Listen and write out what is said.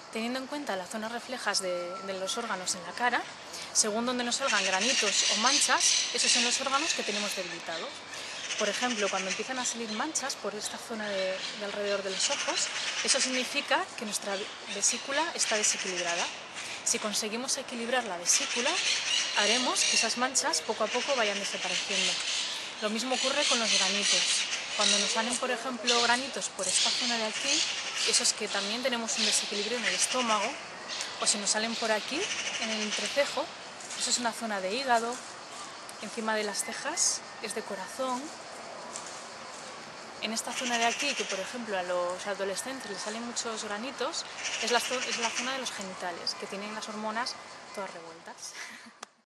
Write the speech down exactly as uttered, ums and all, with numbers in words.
teniendo en cuenta las zonas reflejas de, de los órganos en la cara, según donde nos salgan granitos o manchas, esos son los órganos que tenemos debilitados. Por ejemplo, cuando empiezan a salir manchas por esta zona de, de alrededor de los ojos, eso significa que nuestra vesícula está desequilibrada. Si conseguimos equilibrar la vesícula, haremos que esas manchas poco a poco vayan desapareciendo. Lo mismo ocurre con los granitos. Cuando nos salen, por ejemplo, granitos por esta zona de aquí, eso es que también tenemos un desequilibrio en el estómago, o si nos salen por aquí, en el entrecejo, eso es una zona de hígado. Encima de las cejas es de corazón. En esta zona de aquí, que por ejemplo a los adolescentes les salen muchos granitos, es la, es la zona de los genitales, que tienen las hormonas todas revueltas.